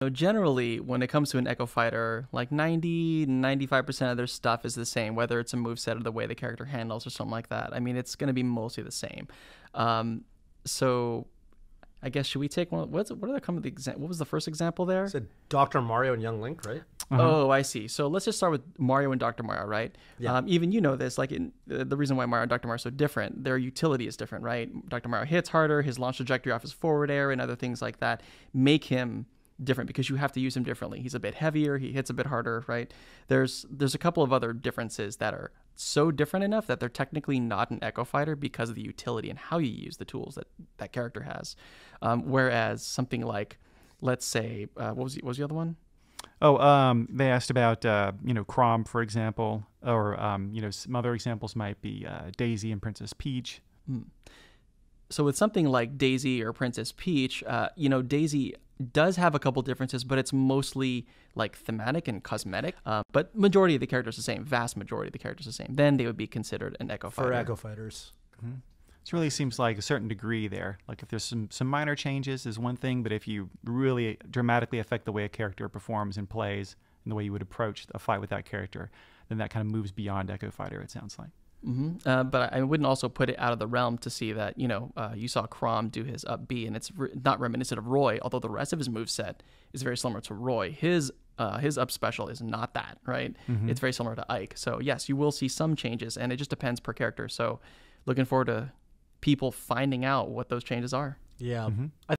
Generally, when it comes to an Echo Fighter, like 95% of their stuff is the same, whether it's a moveset or the way the character handles or something like that. I mean, it's going to be mostly the same. So I guess, should we take one? What was the first example there? Said Dr. Mario and Young Link, right? Oh, I see. So let's just start with Mario and Dr. Mario, right? Yeah. Even you know this, like the reason why Mario and Dr. Mario are so different, their utility is different, right? Dr. Mario hits harder, his launch trajectory off his forward air and other things like that make him different because you have to use him differently. He's a bit heavier, he hits a bit harder, right? There's a couple of other differences that are so different enough that they're technically not an Echo Fighter because of the utility and how you use the tools that character has. Whereas something like, let's say, what was the other one? Oh, they asked about, Chrom, for example, or, some other examples might be Daisy and Princess Peach. So with something like Daisy or Princess Peach, Daisy does have a couple differences, but it's mostly like thematic and cosmetic. But majority of the characters are the same. Vast majority of the characters are the same. Then they would be considered an Echo Fighter. For Echo Fighters. Mm-hmm. It really seems like a certain degree there. Like if there's some minor changes is one thing, but if you really dramatically affect the way a character performs and plays and the way you would approach a fight with that character, then that kind of moves beyond Echo Fighter, it sounds like. Mm-hmm. But I wouldn't also put it out of the realm to see that, you saw Chrom do his up B, and it's not reminiscent of Roy, although the rest of his moveset is very similar to Roy. His up special is not that, right? Mm-hmm. It's very similar to Ike. So yes, you will see some changes, and it just depends per character. So looking forward to people finding out what those changes are. Yeah. Mm-hmm.